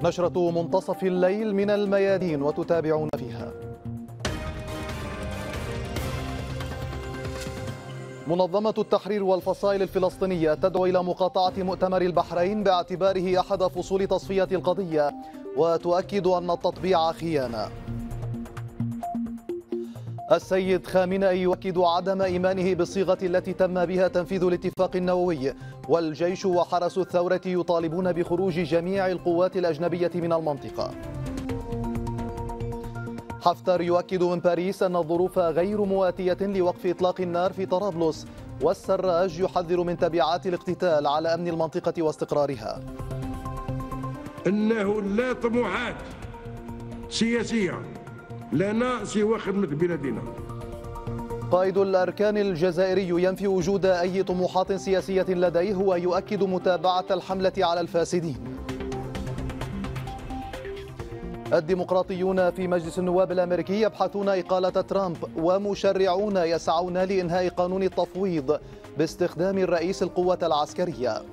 نشرة منتصف الليل من الميادين وتتابعون فيها. منظمة التحرير والفصائل الفلسطينية تدعو إلى مقاطعة مؤتمر البحرين باعتباره أحد فصول تصفية القضية، وتؤكد أن التطبيع خيانة. السيد خامنئي يؤكد عدم إيمانه بالصيغة التي تم بها تنفيذ الاتفاق النووي، والجيش وحرس الثورة يطالبون بخروج جميع القوات الأجنبية من المنطقة. حفتر يؤكد من باريس أن الظروف غير مواتية لوقف إطلاق النار في طرابلس، والسراج يحذر من تبعات الاقتتال على أمن المنطقة واستقرارها. إنه لا طموحات سياسية لنا سوى خدمة بلادنا. قائد الأركان الجزائري ينفي وجود أي طموحات سياسية لديه، ويؤكد متابعة الحملة على الفاسدين. الديمقراطيون في مجلس النواب الأمريكي يبحثون إقالة ترامب، ومشرعون يسعون لإنهاء قانون التفويض باستخدام الرئيس القوة العسكرية.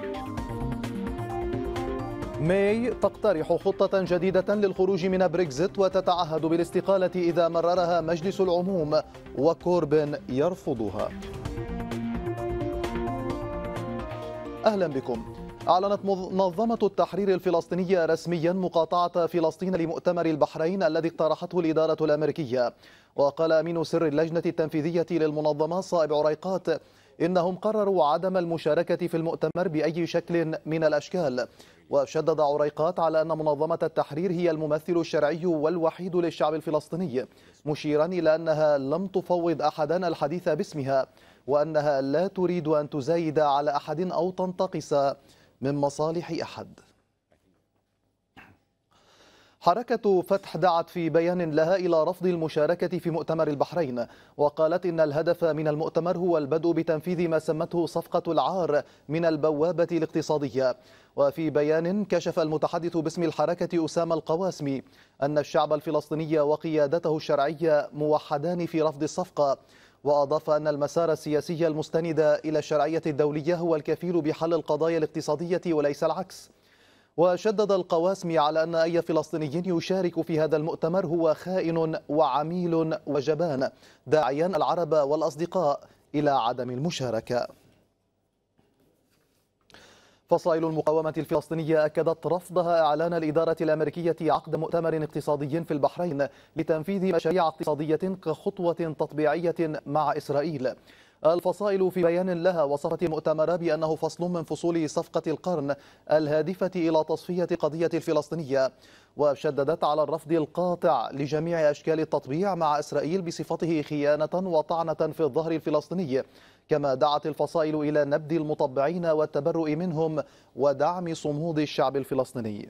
ماي تقترح خطة جديدة للخروج من بريكزيت وتتعهد بالاستقالة إذا مررها مجلس العموم، وكوربين يرفضها. أهلا بكم. أعلنت منظمة التحرير الفلسطينية رسميا مقاطعة فلسطين لمؤتمر البحرين الذي اقترحته الإدارة الأمريكية. وقال أمين سر اللجنة التنفيذية للمنظمة صائب عريقات إنهم قرروا عدم المشاركة في المؤتمر بأي شكل من الأشكال. وشدد عريقات على أن منظمة التحرير هي الممثل الشرعي والوحيد للشعب الفلسطيني، مشيرا إلى أنها لم تفوض أحدا الحديث باسمها، وأنها لا تريد أن تزايد على أحد أو تنتقص من مصالح أحد. حركة فتح دعت في بيان لها إلى رفض المشاركة في مؤتمر البحرين، وقالت إن الهدف من المؤتمر هو البدء بتنفيذ ما سمته صفقة العار من البوابة الاقتصادية. وفي بيان كشف المتحدث باسم الحركة أسامة القواسمي أن الشعب الفلسطيني وقيادته الشرعية موحدان في رفض الصفقة، وأضاف أن المسار السياسي المستند إلى الشرعية الدولية هو الكفيل بحل القضايا الاقتصادية وليس العكس. وشدد القواسمي على أن أي فلسطيني يشارك في هذا المؤتمر هو خائن وعميل وجبان، داعيا العرب والأصدقاء إلى عدم المشاركة. فصائل المقاومة الفلسطينية أكدت رفضها إعلان الإدارة الأمريكية عقد مؤتمر اقتصادي في البحرين لتنفيذ مشاريع اقتصادية كخطوة تطبيعية مع إسرائيل. الفصائل في بيان لها وصفت المؤتمر بأنه فصل من فصول صفقة القرن الهادفة إلى تصفية القضية الفلسطينية، وشددت على الرفض القاطع لجميع أشكال التطبيع مع إسرائيل بصفته خيانة وطعنة في الظهر الفلسطيني. كما دعت الفصائل إلى نبذ المطبعين والتبرؤ منهم ودعم صمود الشعب الفلسطيني.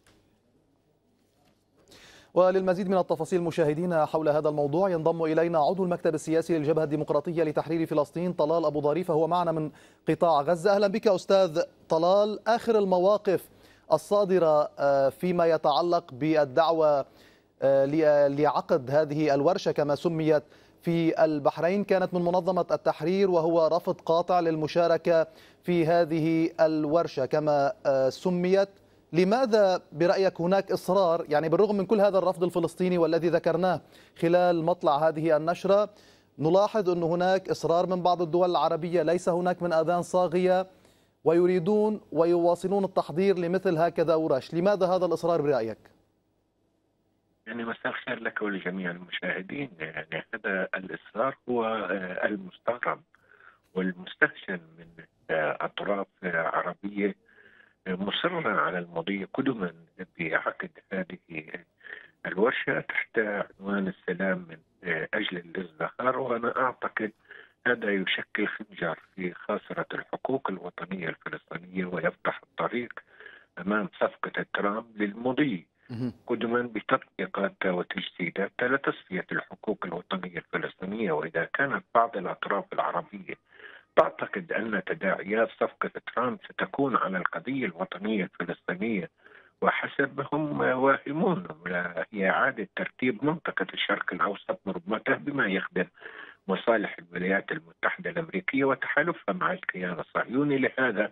وللمزيد من التفاصيل مشاهدينا حول هذا الموضوع ينضم إلينا عضو المكتب السياسي للجبهة الديمقراطية لتحرير فلسطين طلال أبو ظريف، هو معنا من قطاع غزة. أهلا بك أستاذ طلال. آخر المواقف الصادرة فيما يتعلق بالدعوة لعقد هذه الورشة كما سميت في البحرين كانت من منظمة التحرير، وهو رفض قاطع للمشاركة في هذه الورشة كما سميت. لماذا برأيك هناك إصرار، يعني بالرغم من كل هذا الرفض الفلسطيني والذي ذكرناه خلال مطلع هذه النشرة، نلاحظ أن هناك إصرار من بعض الدول العربية، ليس هناك من آذان صاغية ويريدون ويواصلون التحضير لمثل هكذا ورش. لماذا هذا الإصرار برأيك؟ يعني مساء الخير لك ولجميع المشاهدين. يعني هذا الإصرار هو المستغرب والمستهجن من أطراف عربية مصرة على المضي قدما بعقد هذه الورشة تحت عنوان السلام من أجل الازدهار، وأنا أعتقد هذا يشكل خنجر في خاصرة الحقوق الوطنية الفلسطينية، ويفتح الطريق أمام صفقة ترامب للمضي قدما بتطبيقات وتجديدات لتصفية الحقوق الوطنية الفلسطينية. وإذا كانت بعض الأطراف العربية تعتقد أن تداعيات صفقة ترامب ستكون على القضية الوطنية الفلسطينية وحسبهم واهمون، هي إعادة ترتيب منطقة الشرق الأوسط مربطة بما يخدم مصالح الولايات المتحدة الأمريكية وتحالفها مع الكيان الصهيوني. لهذا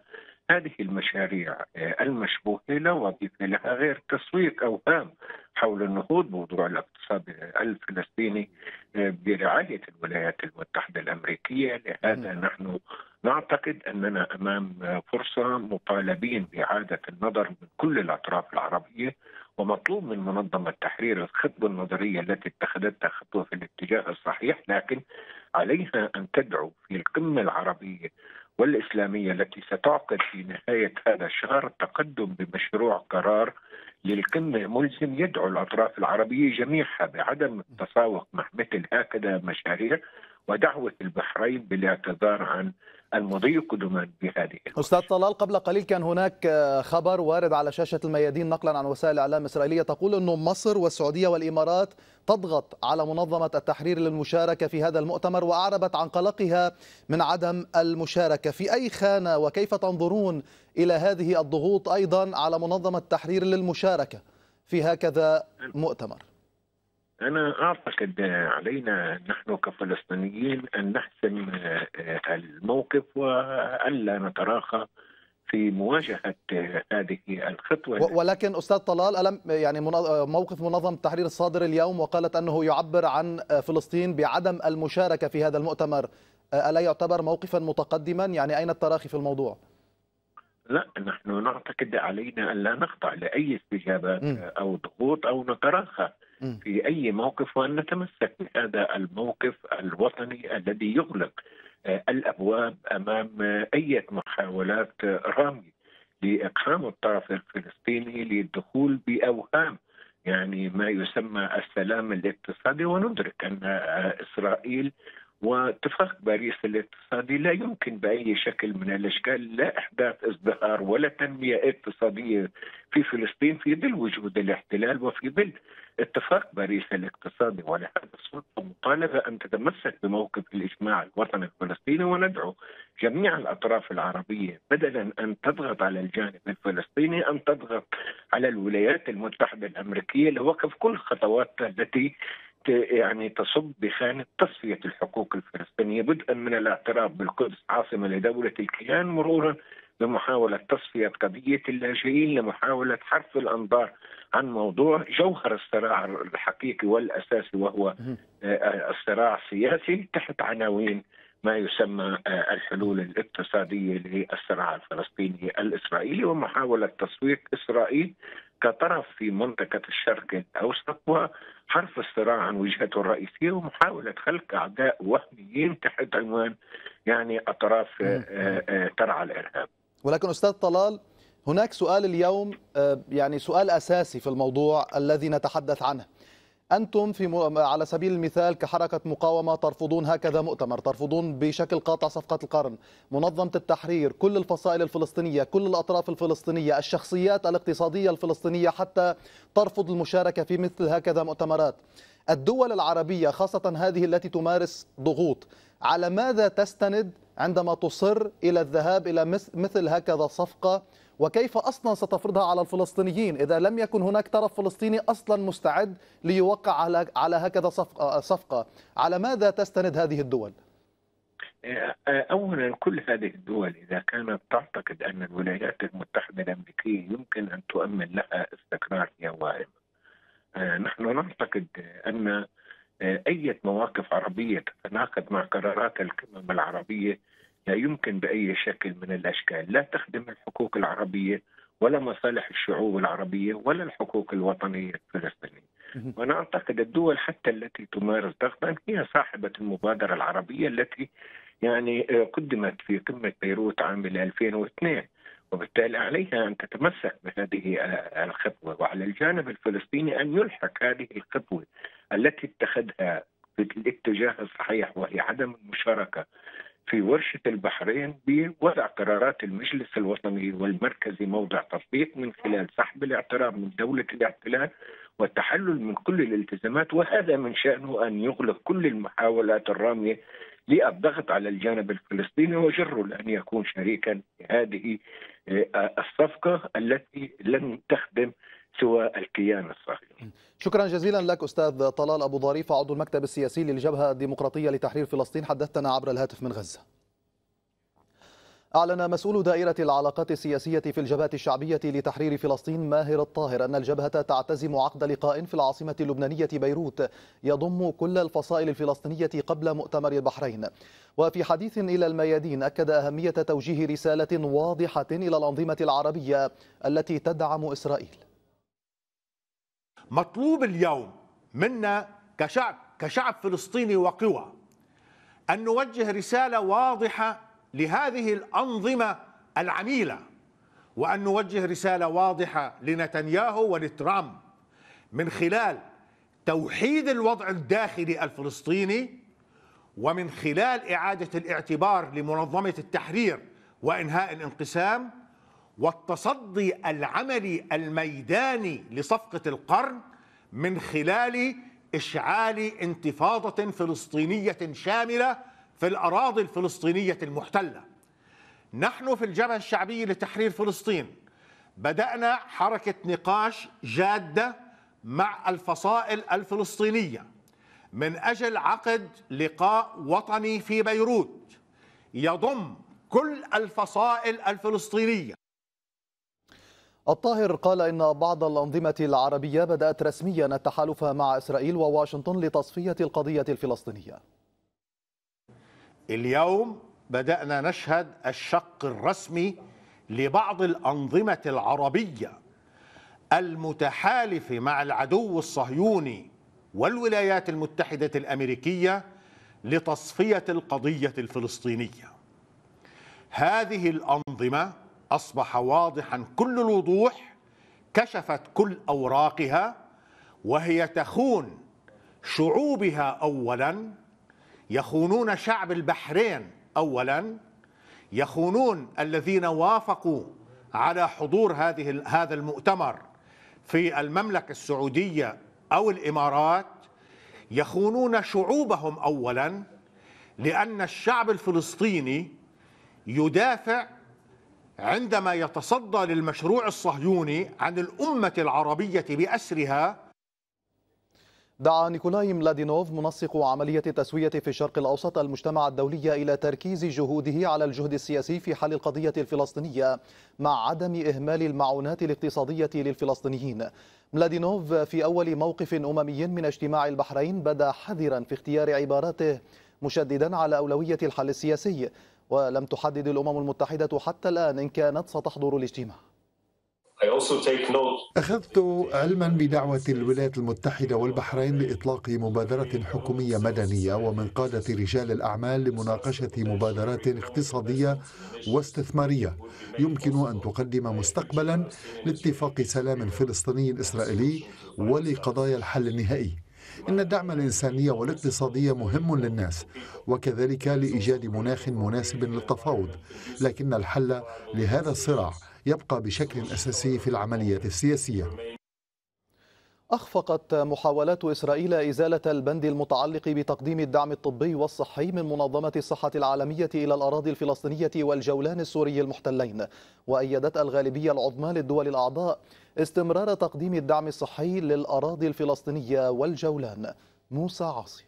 هذه المشاريع المشبوهة لا وظيفة لها غير تسويق أوهام حول النهوض بموضوع الاقتصاد الفلسطيني برعاية الولايات المتحدة الأمريكية. لهذا نحن نعتقد أننا أمام فرصة مطالبين بإعادة النظر من كل الأطراف العربية، ومطلوب من منظمة تحرير الخطوة النظرية التي اتخذتها خطوة في الاتجاه الصحيح، لكن عليها أن تدعو في القمة العربية والإسلامية التي ستعقد في نهاية هذا الشهر التقدم بمشروع قرار للقمة ملزم يدعو الأطراف العربية جميعها بعدم التساوق مع مثل هكذا مشاريع، ودعوة البحرين بالاعتذار عن المضي قدما بهذه أستاذ طلال، قبل قليل كان هناك خبر وارد على شاشة الميادين نقلا عن وسائل الإعلام الإسرائيلية تقول أنه مصر والسعودية والإمارات تضغط على منظمة التحرير للمشاركة في هذا المؤتمر، وأعربت عن قلقها من عدم المشاركة. في أي خانة وكيف تنظرون إلى هذه الضغوط أيضا على منظمة التحرير للمشاركة في هكذا مؤتمر؟ أنا أعتقد علينا نحن كفلسطينيين أن نحسم الموقف وأن لا نتراخى في مواجهة هذه الخطوة. ولكن أستاذ طلال، ألم يعني موقف منظمة التحرير الصادر اليوم وقالت أنه يعبر عن فلسطين بعدم المشاركة في هذا المؤتمر، ألا يعتبر موقفا متقدما؟ يعني أين التراخي في الموضوع؟ لا، نحن نعتقد علينا أن لا نخضع لأي استجابات أو ضغوط أو نتراخى في أي موقف، وأن نتمسك بهذا الموقف الوطني الذي يغلق الأبواب أمام أي محاولات رامية لإقحام الطرف الفلسطيني للدخول بأوهام يعني ما يسمى السلام الاقتصادي. وندرك أن إسرائيل واتفاق باريس الاقتصادي لا يمكن بأي شكل من الأشكال لا إحداث ازدهار ولا تنمية اقتصادية في فلسطين في ظل وجود الاحتلال وفي ظل اتفاق باريس الاقتصادي. ولهذا السلطة مطالبة أن تتمسك بموقف الإجماع الوطني الفلسطيني، وندعو جميع الأطراف العربية بدلا أن تضغط على الجانب الفلسطيني أن تضغط على الولايات المتحدة الأمريكية لوقف كل خطواتها التي يعني تصب بخانة تصفية الحقوق الفلسطينية، بدءا من الاعتراف بالقدس عاصمة لدولة الكيان، مرورا بمحاولة تصفية قضية اللاجئين، لمحاولة حرف الأنظار عن موضوع جوهر الصراع الحقيقي والأساسي وهو الصراع السياسي تحت عناوين ما يسمى الحلول الاقتصادية للصراع الفلسطيني الإسرائيلي، ومحاولة تسويق إسرائيل كطرف في منطقة الشرق الأوسط وحرف الصراع عن وجهته الرئيسية، ومحاولة خلق أعداء وهميين تحت عنوان يعني أطراف ترعى الإرهاب. ولكن أستاذ طلال، هناك سؤال اليوم يعني سؤال أساسي في الموضوع الذي نتحدث عنه. أنتم على سبيل المثال كحركة مقاومة ترفضون هكذا مؤتمر، ترفضون بشكل قاطع صفقة القرن، منظمة التحرير، كل الفصائل الفلسطينية، كل الأطراف الفلسطينية، الشخصيات الاقتصادية الفلسطينية حتى ترفض المشاركة في مثل هكذا مؤتمرات. الدول العربية خاصة هذه التي تمارس ضغوط، على ماذا تستند عندما تصر إلى الذهاب إلى مثل هكذا صفقة؟ وكيف أصلا ستفرضها على الفلسطينيين إذا لم يكن هناك طرف فلسطيني أصلا مستعد ليوقع على هكذا صفقة؟ على ماذا تستند هذه الدول؟ أولا، كل هذه الدول إذا كانت تعتقد أن الولايات المتحدة الأمريكية يمكن أن تؤمن لها استقرار هي واهمة. نحن نعتقد أن أي مواقف عربية تتناقض مع قرارات القمم العربية لا يمكن بأي شكل من الأشكال لا تخدم الحقوق العربية ولا مصالح الشعوب العربية ولا الحقوق الوطنية الفلسطينية. وأنا أعتقد الدول حتى التي تمارس ضغطا هي صاحبة المبادرة العربية التي يعني قدمت في قمة بيروت عام 2002، وبالتالي عليها أن تتمسك بهذه الخطوة، وعلى الجانب الفلسطيني أن يلحق هذه الخطوة التي اتخذها في الاتجاه الصحيح وهي عدم المشاركة في ورشة البحرين بوضع قرارات المجلس الوطني والمركزي موضع تطبيق من خلال سحب الاعتراف من دولة الاحتلال والتحلل من كل الالتزامات، وهذا من شأنه أن يغلق كل المحاولات الرامية للضغط على الجانب الفلسطيني وجره لأن يكون شريكا في هذه الصفقة التي لن تخدم سوى الكيان الصهيوني. شكرا جزيلا لك أستاذ طلال أبو ظريفة، عضو المكتب السياسي للجبهة الديمقراطية لتحرير فلسطين، حدثتنا عبر الهاتف من غزة. أعلن مسؤول دائرة العلاقات السياسية في الجبهة الشعبية لتحرير فلسطين ماهر الطاهر أن الجبهة تعتزم عقد لقاء في العاصمة اللبنانية بيروت يضم كل الفصائل الفلسطينية قبل مؤتمر البحرين. وفي حديث إلى الميادين أكد أهمية توجيه رسالة واضحة إلى الأنظمة العربية التي تدعم إسرائيل. مطلوب اليوم منا كشعب فلسطيني وقوى أن نوجه رسالة واضحة لهذه الأنظمة العميلة، وأن نوجه رسالة واضحة لنتنياهو ولترامب من خلال توحيد الوضع الداخلي الفلسطيني، ومن خلال إعادة الاعتبار لمنظمة التحرير وإنهاء الانقسام، والتصدي العملي الميداني لصفقة القرن من خلال إشعال انتفاضة فلسطينية شاملة في الأراضي الفلسطينية المحتلة. نحن في الجبهة الشعبية لتحرير فلسطين بدأنا حركة نقاش جادة مع الفصائل الفلسطينية من أجل عقد لقاء وطني في بيروت يضم كل الفصائل الفلسطينية. الطاهر قال إن بعض الأنظمة العربية بدأت رسميا التحالف مع إسرائيل وواشنطن لتصفية القضية الفلسطينية. اليوم بدأنا نشهد الشق الرسمي لبعض الأنظمة العربية المتحالفة مع العدو الصهيوني والولايات المتحدة الأمريكية لتصفية القضية الفلسطينية. هذه الأنظمة أصبح واضحا كل الوضوح، كشفت كل أوراقها، وهي تخون شعوبها أولا، يخونون شعب البحرين أولا، يخونون الذين وافقوا على حضور هذا المؤتمر في المملكة السعودية أو الإمارات، يخونون شعوبهم أولا، لأن الشعب الفلسطيني يدافع عندما يتصدى للمشروع الصهيوني عن الأمة العربية بأسرها. دعا نيكولاي ملادينوف منسق عملية التسوية في الشرق الأوسط المجتمع الدولي إلى تركيز جهوده على الجهد السياسي في حل القضية الفلسطينية مع عدم إهمال المعونات الاقتصادية للفلسطينيين. ملادينوف في أول موقف أممي من اجتماع البحرين بدا حذرا في اختيار عباراته، مشددا على أولوية الحل السياسي، ولم تحدد الأمم المتحدة حتى الآن إن كانت ستحضر الاجتماع. أخذت علما بدعوة الولايات المتحدة والبحرين لإطلاق مبادرة حكومية مدنية ومن قادة رجال الأعمال لمناقشة مبادرات اقتصادية واستثمارية يمكن أن تقدم مستقبلا لاتفاق سلام فلسطيني إسرائيلي ولقضايا الحل النهائي. إن الدعم الإنساني والاقتصادي مهم للناس، وكذلك لإيجاد مناخ مناسب للتفاوض، لكن الحل لهذا الصراع يبقى بشكل أساسي في العملية السياسية. أخفقت محاولات إسرائيل إزالة البند المتعلق بتقديم الدعم الطبي والصحي من منظمة الصحة العالمية إلى الأراضي الفلسطينية والجولان السوري المحتلين، وأيدت الغالبية العظمى للدول الأعضاء استمرار تقديم الدعم الصحي للأراضي الفلسطينية والجولان. موسى عاصي.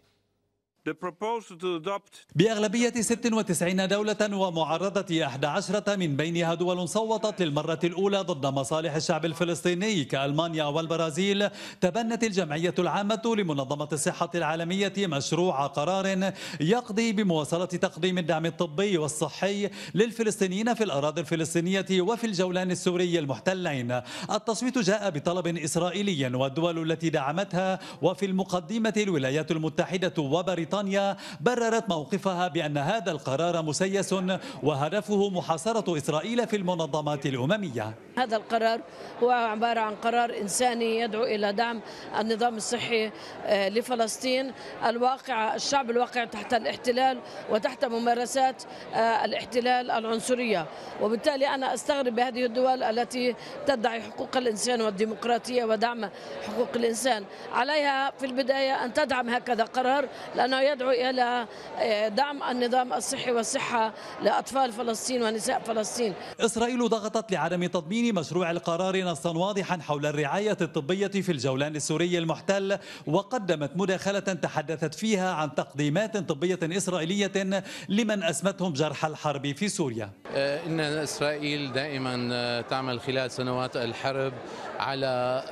بأغلبية 96 دولة ومعارضة 11 من بينها دول صوتت للمرة الأولى ضد مصالح الشعب الفلسطيني كألمانيا والبرازيل، تبنت الجمعية العامة لمنظمة الصحة العالمية مشروع قرار يقضي بمواصلة تقديم الدعم الطبي والصحي للفلسطينيين في الأراضي الفلسطينية وفي الجولان السوري المحتلين. التصويت جاء بطلب إسرائيلي، والدول التي دعمتها وفي المقدمة الولايات المتحدة وبريطانيا بررت موقفها بأن هذا القرار مسيس وهدفه محاصرة إسرائيل في المنظمات الأممية. هذا القرار هو عبارة عن قرار إنساني يدعو إلى دعم النظام الصحي لفلسطين الواقع، الشعب الواقع تحت الاحتلال وتحت ممارسات الاحتلال العنصرية. وبالتالي أنا أستغرب بهذه الدول التي تدعي حقوق الإنسان والديمقراطية ودعم حقوق الإنسان. عليها في البداية أن تدعم هكذا قرار، لأنه وما يدعو إلى دعم النظام الصحي والصحة لأطفال فلسطين ونساء فلسطين. إسرائيل ضغطت لعدم تضمين مشروع القرار نصا واضحا حول الرعاية الطبية في الجولان السوري المحتل، وقدمت مداخلة تحدثت فيها عن تقديمات طبية إسرائيلية لمن أسمتهم جرح الحرب في سوريا. إن إسرائيل دائما تعمل خلال سنوات الحرب على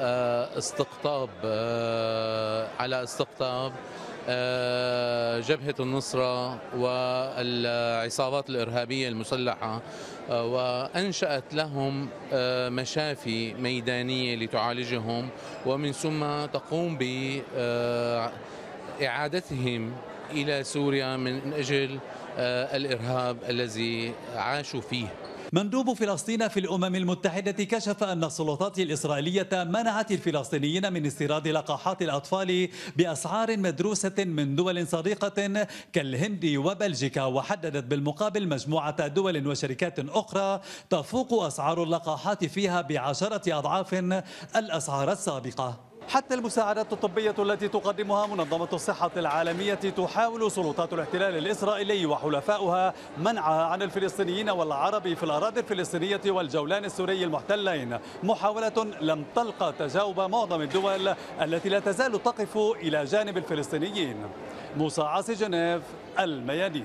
استقطاب جبهة النصرة والعصابات الإرهابية المسلحة، وأنشأت لهم مشافي ميدانية لتعالجهم، ومن ثم تقوم بإعادتهم إلى سوريا من أجل الإرهاب الذي عاشوا فيه. مندوب فلسطين في الأمم المتحدة كشف أن السلطات الإسرائيلية منعت الفلسطينيين من استيراد لقاحات الأطفال بأسعار مدروسة من دول صديقة كالهند وبلجيكا، وحددت بالمقابل مجموعة دول وشركات أخرى تفوق أسعار اللقاحات فيها ب10 أضعاف الأسعار السابقة. حتى المساعدات الطبية التي تقدمها منظمة الصحة العالمية تحاول سلطات الاحتلال الإسرائيلي وحلفاؤها منعها عن الفلسطينيين والعرب في الأراضي الفلسطينية والجولان السوري المحتلين، محاولة لم تلقى تجاوب معظم الدول التي لا تزال تقف إلى جانب الفلسطينيين. موسى عاصي، جنيف، الميادين.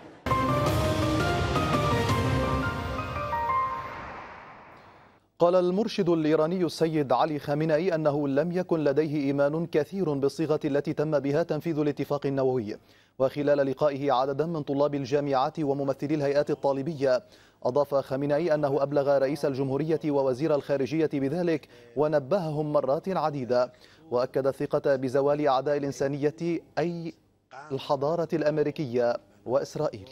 قال المرشد الإيراني السيد علي خامنئي أنه لم يكن لديه إيمان كثير بالصيغة التي تم بها تنفيذ الاتفاق النووي. وخلال لقائه عددا من طلاب الجامعات وممثلي الهيئات الطالبية، أضاف خامنئي أنه أبلغ رئيس الجمهورية ووزير الخارجية بذلك ونبههم مرات عديدة، وأكد الثقة بزوال أعداء الإنسانية أي الحضارة الأمريكية وإسرائيل.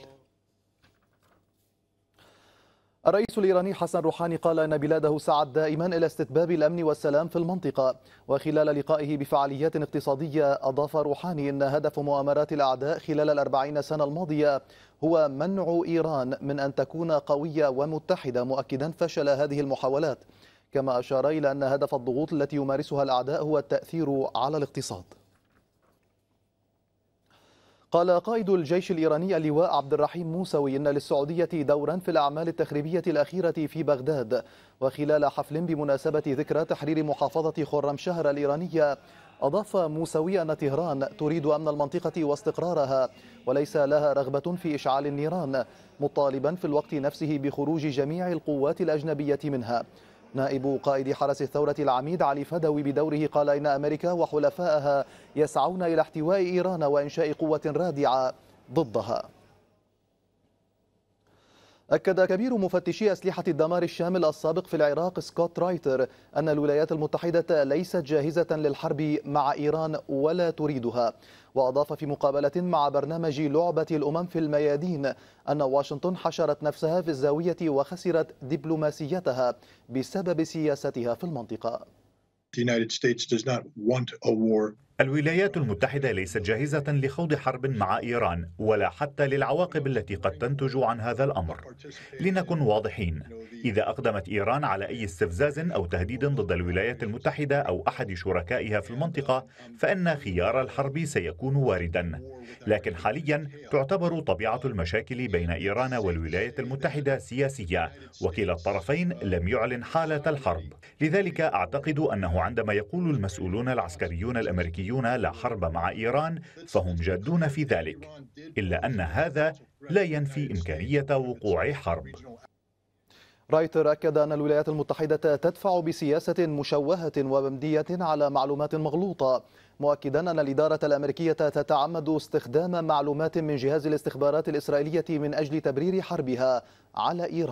الرئيس الإيراني حسن روحاني قال أن بلاده سعت دائما إلى استتباب الأمن والسلام في المنطقة. وخلال لقائه بفعاليات اقتصادية، أضاف روحاني أن هدف مؤامرات الأعداء خلال 40 سنة الماضية هو منع إيران من أن تكون قوية ومتحدة، مؤكدا فشل هذه المحاولات. كما أشار إلى أن هدف الضغوط التي يمارسها الأعداء هو التأثير على الاقتصاد. قال قائد الجيش الإيراني اللواء عبد الرحيم موسوي إن للسعودية دورا في الأعمال التخريبية الأخيرة في بغداد. وخلال حفل بمناسبة ذكرى تحرير محافظة خرمشهر الإيرانية، أضاف موسوي أن طهران تريد أمن المنطقة واستقرارها وليس لها رغبة في إشعال النيران، مطالبا في الوقت نفسه بخروج جميع القوات الأجنبية منها. نائب قائد حرس الثورة العميد علي فدوي بدوره قال إن أمريكا وحلفائها يسعون إلى احتواء إيران وإنشاء قوة رادعة ضدها. أكد كبير مفتشي أسلحة الدمار الشامل السابق في العراق سكوت رايتر أن الولايات المتحدة ليست جاهزة للحرب مع إيران ولا تريدها. وأضاف في مقابلة مع برنامج لعبة الأمم في الميادين أن واشنطن حشرت نفسها في الزاوية وخسرت دبلوماسيتها بسبب سياستها في المنطقة. الولايات المتحدة ليست جاهزة لخوض حرب مع إيران ولا حتى للعواقب التي قد تنتج عن هذا الأمر. لنكن واضحين، إذا أقدمت إيران على أي استفزاز أو تهديد ضد الولايات المتحدة أو أحد شركائها في المنطقة فإن خيار الحرب سيكون وارداً. لكن حالياً تعتبر طبيعة المشاكل بين إيران والولايات المتحدة سياسية، وكلا الطرفين لم يعلن حالة الحرب. لذلك أعتقد أنه عندما يقول المسؤولون العسكريون الأمريكيون لا حرب مع إيران فهم جادون في ذلك، إلا أن هذا لا ينفي إمكانية وقوع حرب. رايتر أكد أن الولايات المتحدة تدفع بسياسة مشوهة ومبنية على معلومات مغلوطة، مؤكدا أن الإدارة الأمريكية تتعمد استخدام معلومات من جهاز الاستخبارات الإسرائيلية من أجل تبرير حربها على إيران.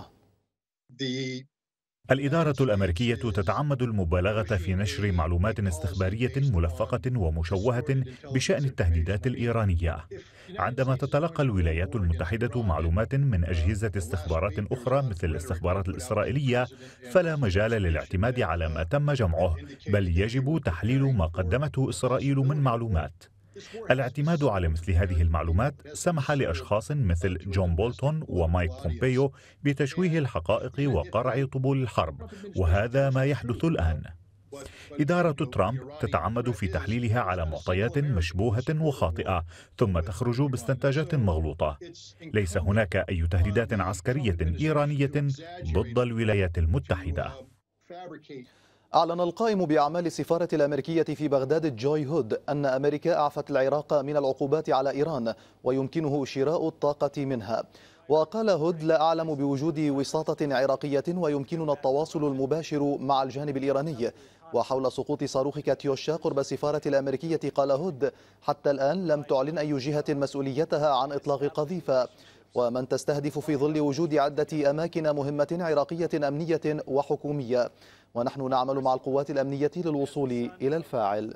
الإدارة الأمريكية تتعمد المبالغة في نشر معلومات استخبارية ملفقة ومشوهة بشأن التهديدات الإيرانية. عندما تتلقى الولايات المتحدة معلومات من أجهزة استخبارات أخرى مثل الاستخبارات الإسرائيلية فلا مجال للاعتماد على ما تم جمعه، بل يجب تحليل ما قدمته إسرائيل من معلومات. الاعتماد على مثل هذه المعلومات سمح لأشخاص مثل جون بولتون ومايك بومبيو بتشويه الحقائق وقرع طبول الحرب، وهذا ما يحدث الآن. إدارة ترامب تتعمد في تحليلها على معطيات مشبوهة وخاطئة ثم تخرج باستنتاجات مغلوطة. ليس هناك أي تهديدات عسكرية إيرانية ضد الولايات المتحدة. أعلن القائم بأعمال السفارة الأمريكية في بغداد جوي هود أن أمريكا أعفت العراق من العقوبات على إيران ويمكنه شراء الطاقة منها. وقال هود: لا أعلم بوجود وساطة عراقية ويمكننا التواصل المباشر مع الجانب الإيراني. وحول سقوط صاروخ كاتيوشا قرب السفارة الأمريكية قال هود: حتى الآن لم تعلن أي جهة مسؤوليتها عن إطلاق القذيفة، ومن تستهدف في ظل وجود عدة أماكن مهمة عراقية أمنية وحكومية، ونحن نعمل مع القوات الأمنية للوصول إلى الفاعل.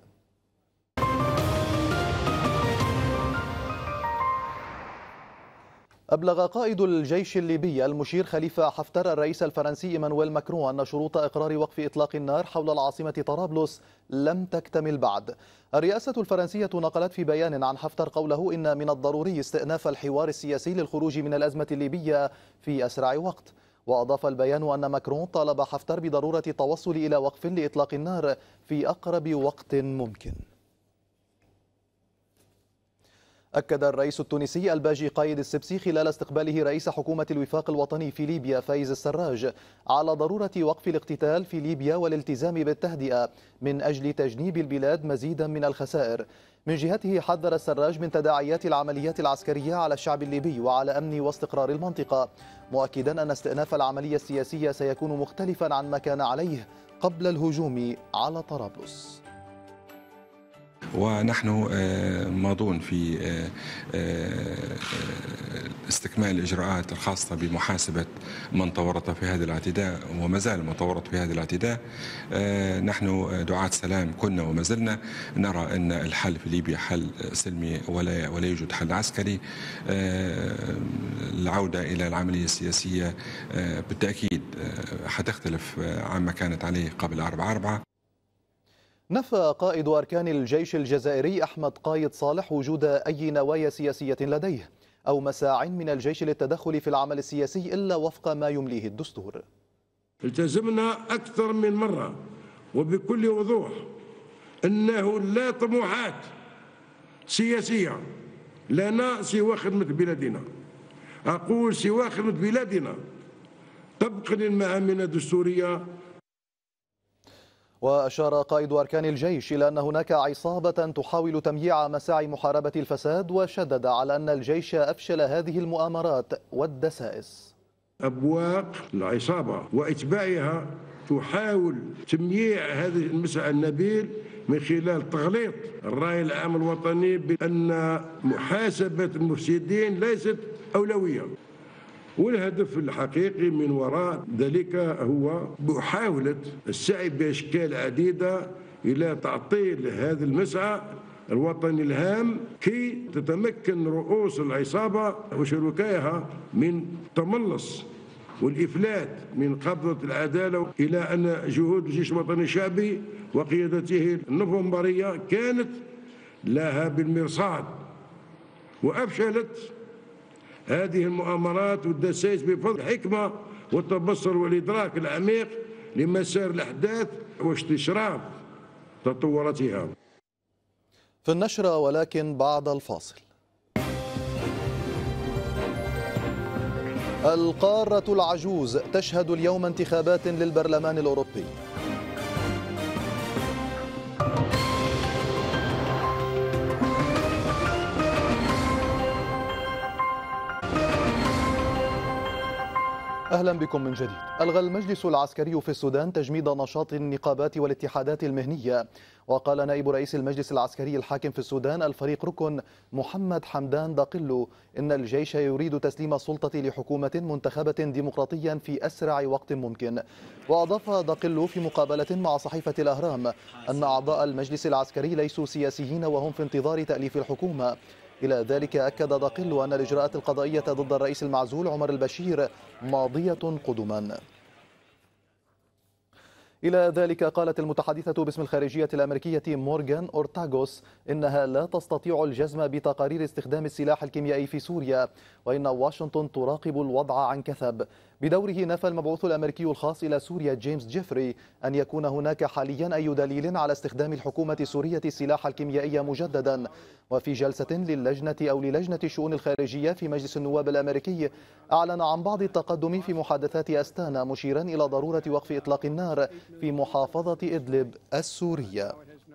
أبلغ قائد الجيش الليبي المشير خليفة حفتر الرئيس الفرنسي إيمانويل ماكرون أن شروط إقرار وقف إطلاق النار حول العاصمة طرابلس لم تكتمل بعد. الرئاسة الفرنسية نقلت في بيان عن حفتر قوله إن من الضروري استئناف الحوار السياسي للخروج من الأزمة الليبية في أسرع وقت. وأضاف البيان أن ماكرون طالب حفتر بضرورة التوصل إلى وقف لإطلاق النار في أقرب وقت ممكن. أكد الرئيس التونسي الباجي قايد السبسي خلال استقباله رئيس حكومة الوفاق الوطني في ليبيا فايز السراج على ضرورة وقف الاقتتال في ليبيا والالتزام بالتهدئة من أجل تجنيب البلاد مزيدا من الخسائر. من جهته حذر السراج من تداعيات العمليات العسكرية على الشعب الليبي وعلى أمن واستقرار المنطقة، مؤكدا أن استئناف العملية السياسية سيكون مختلفا عن ما كان عليه قبل الهجوم على طرابلس. ونحن ماضون في استكمال الإجراءات الخاصة بمحاسبة من تورط في هذا الاعتداء وما زال متورط في هذا الاعتداء. نحن دعاة سلام كنا وما زلنا، نرى أن الحل في ليبيا حل سلمي ولا يوجد حل عسكري. العودة إلى العملية السياسية بالتأكيد حتختلف عما كانت عليه قبل 4/4. نفى قائد أركان الجيش الجزائري أحمد قايد صالح وجود أي نوايا سياسية لديه أو مساع من الجيش للتدخل في العمل السياسي إلا وفق ما يمليه الدستور. التزمنا أكثر من مرة وبكل وضوح أنه لا طموحات سياسية لنا سوى خدمة بلادنا. أقول سوى خدمة بلادنا طبقا للمهام الدستورية. وأشار قائد أركان الجيش إلى أن هناك عصابة تحاول تمييع مساعي محاربة الفساد، وشدد على أن الجيش أفشل هذه المؤامرات والدسائس. أبواق العصابة وإتباعها تحاول تمييع هذه المسعى النبيل من خلال تغليط الرأي العام الوطني بأن محاسبة المفسدين ليست أولوية. والهدف الحقيقي من وراء ذلك هو محاولة السعي بأشكال عديدة إلى تعطيل هذا المسعى الوطني الهام كي تتمكن رؤوس العصابة وشركائها من تملص والإفلات من قبضة العدالة، إلى أن جهود الجيش الوطني الشعبي وقيادته النوفمبرية كانت لها بالمرصاد وأفشلت هذه المؤامرات والدسائس بفضل الحكمة والتبصر والإدراك العميق لمسار الأحداث واستشراف تطوراتها. في النشرة ولكن بعد الفاصل. القارة العجوز تشهد اليوم انتخابات للبرلمان الأوروبي. أهلا بكم من جديد. ألغى المجلس العسكري في السودان تجميد نشاط النقابات والاتحادات المهنية. وقال نائب رئيس المجلس العسكري الحاكم في السودان الفريق ركن محمد حمدان داقلو إن الجيش يريد تسليم السلطة لحكومة منتخبة ديمقراطيا في أسرع وقت ممكن. وأضاف داقلو في مقابلة مع صحيفة الأهرام أن أعضاء المجلس العسكري ليسوا سياسيين وهم في انتظار تأليف الحكومة. إلى ذلك أكد داقلو أن الإجراءات القضائية ضد الرئيس المعزول عمر البشير ماضية قدما. إلى ذلك قالت المتحدثة باسم الخارجية الأمريكية مورغان أورتاغوس إنها لا تستطيع الجزم بتقارير استخدام السلاح الكيميائي في سوريا، وإن واشنطن تراقب الوضع عن كثب. بدوره نفى المبعوث الأمريكي الخاص إلى سوريا جيمس جيفري أن يكون هناك حاليا أي دليل على استخدام الحكومة السورية السلاح الكيميائي مجددا. وفي جلسة للجنة الشؤون الخارجية في مجلس النواب الأمريكي أعلن عن بعض التقدم في محادثات أستانا، مشيرا إلى ضرورة وقف إطلاق النار في محافظة إدلب السورية.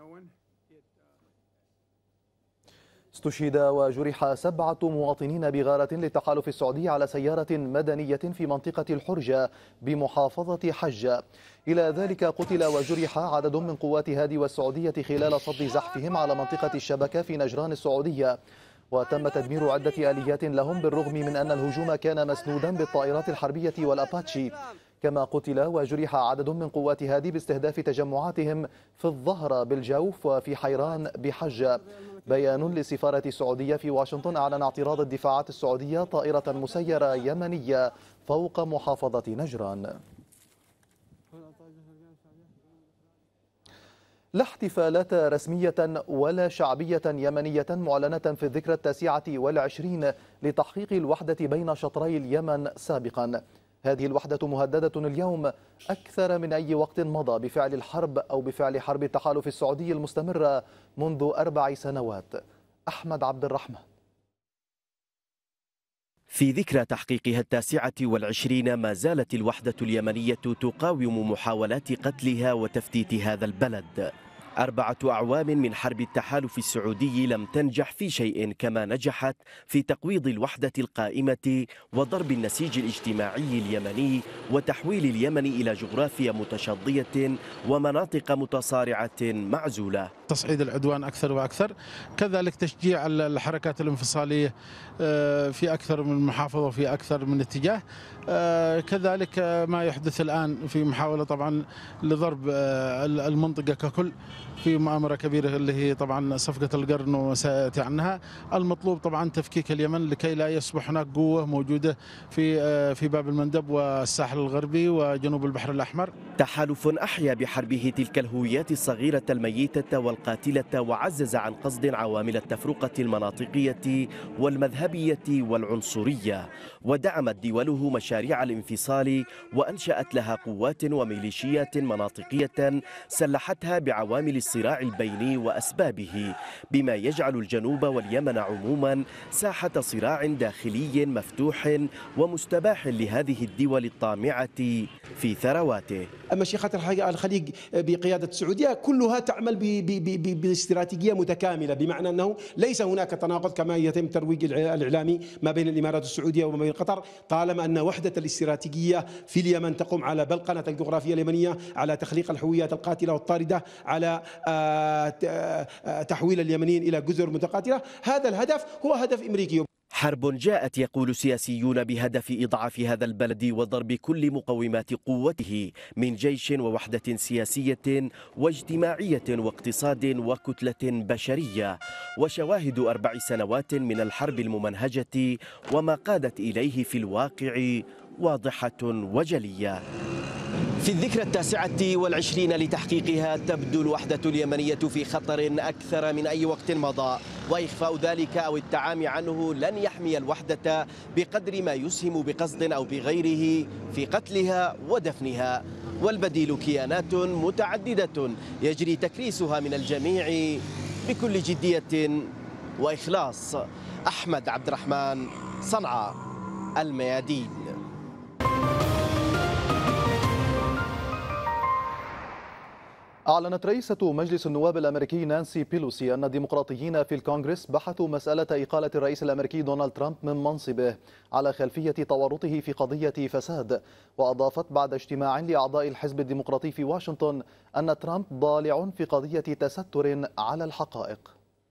استشهد وجرح 7 مواطنين بغارة للتحالف السعودي على سيارة مدنية في منطقة الحرجة بمحافظة حجة. إلى ذلك قتل وجرح عدد من قوات هادي والسعودية خلال صد زحفهم على منطقة الشبكة في نجران السعودية، وتم تدمير عدة آليات لهم بالرغم من أن الهجوم كان مسنودا بالطائرات الحربية والأباتشي. كما قتل وجرح عدد من قوات هادي باستهداف تجمعاتهم في الظهر بالجوف وفي حيران بحجة. بيان للسفارة السعودية في واشنطن أعلن اعتراض الدفاعات السعودية طائرة مسيرة يمنية فوق محافظة نجران. لا احتفالات رسمية ولا شعبية يمنية معلنة في الذكرى 29 لتحقيق الوحدة بين شطري اليمن سابقا. هذه الوحدة مهددة اليوم أكثر من أي وقت مضى بفعل الحرب أو بفعل حرب التحالف السعودي المستمرة منذ 4 سنوات. أحمد عبد الرحمن. في ذكرى تحقيقها 29 ما زالت الوحدة اليمنية تقاوم محاولات قتلها وتفتيت هذا البلد. 4 أعوام من حرب التحالف السعودي لم تنجح في شيء كما نجحت في تقويض الوحدة القائمة وضرب النسيج الاجتماعي اليمني وتحويل اليمن إلى جغرافيا متشظية ومناطق متصارعة معزولة. تصعيد العدوان أكثر وأكثر، كذلك تشجيع الحركات الانفصالية في أكثر من محافظة وفي أكثر من اتجاه، كذلك ما يحدث الآن في محاولة طبعا لضرب المنطقة ككل في مؤامرة كبيرة اللي هي طبعا صفقة القرن وسيأتي عنها. المطلوب طبعا تفكيك اليمن لكي لا يصبح هناك قوة موجودة في باب المندب والساحل الغربي وجنوب البحر الأحمر. تحالف أحيا بحربه تلك الهويات الصغيرة الميتة والقاتلة، وعزز عن قصد عوامل التفرقة المناطقية والمذهبية والعنصرية، ودعمت دوله مشاريع الانفصال وأنشأت لها قوات وميليشيات مناطقية سلحتها بعوامل الصراع البيني وأسبابه، بما يجعل الجنوب واليمن عموما ساحة صراع داخلي مفتوح ومستباح لهذه الدول الطامعة في ثرواته. مشيخة الخليج بقيادة السعودية كلها تعمل باستراتيجية متكاملة، بمعنى أنه ليس هناك تناقض كما يتم ترويج الإعلامي ما بين الإمارات السعودية وما بين قطر، طالما أن وحدة الاستراتيجية في اليمن تقوم على بلقنة الجغرافيا اليمنية، على تخليق الهويات القاتلة والطاردة، على تحويل اليمنيين إلى جزر متقاتلة. هذا الهدف هو هدف أمريكي. حرب جاءت يقول سياسيون بهدف إضعاف هذا البلد وضرب كل مقومات قوته من جيش ووحدة سياسية واجتماعية واقتصاد وكتلة بشرية، وشواهد 4 سنوات من الحرب الممنهجة وما قادت إليه في الواقع واضحة وجلية. في الذكرى 29 لتحقيقها تبدو الوحدة اليمنية في خطر أكثر من أي وقت مضى، وإخفاء ذلك أو التعامي عنه لن يحمي الوحدة بقدر ما يسهم بقصد أو بغيره في قتلها ودفنها، والبديل كيانات متعددة يجري تكريسها من الجميع بكل جدية وإخلاص. أحمد عبد الرحمن، صنعاء، الميادين. أعلنت رئيسة مجلس النواب الأمريكي نانسي بيلوسي أن الديمقراطيين في الكونغرس بحثوا مسألة إقالة الرئيس الأمريكي دونالد ترامب من منصبه على خلفية تورطه في قضية فساد. وأضافت بعد اجتماع لأعضاء الحزب الديمقراطي في واشنطن أن ترامب ضالع في قضية تستر على الحقائق.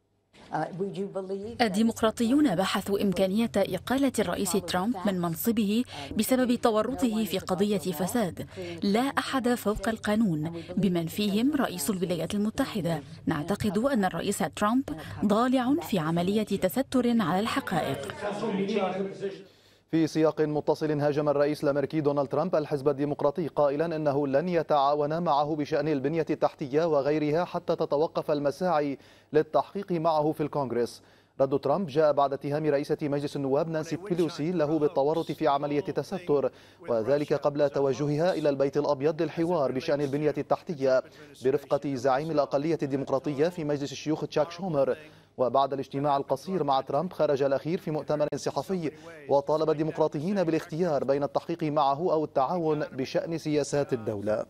الديمقراطيون بحثوا إمكانية إقالة الرئيس ترامب من منصبه بسبب تورطه في قضية فساد. لا أحد فوق القانون، بمن فيهم رئيس الولايات المتحدة. نعتقد أن الرئيس ترامب ضالع في عملية تستر على الحقائق. في سياق متصل هاجم الرئيس الأمريكي دونالد ترامب الحزب الديمقراطي قائلا إنه لن يتعاون معه بشأن البنية التحتية وغيرها حتى تتوقف المساعي للتحقيق معه في الكونغرس. رد ترامب جاء بعد اتهام رئيسة مجلس النواب نانسي بيلوسي له بالتورط في عملية تستر، وذلك قبل توجهها إلى البيت الأبيض للحوار بشأن البنية التحتية برفقة زعيم الأقلية الديمقراطية في مجلس الشيوخ تشاك شومر. وبعد الاجتماع القصير مع ترامب خرج الأخير في مؤتمر صحفي وطالب الديمقراطيين بالاختيار بين التحقيق معه أو التعاون بشأن سياسات الدولة.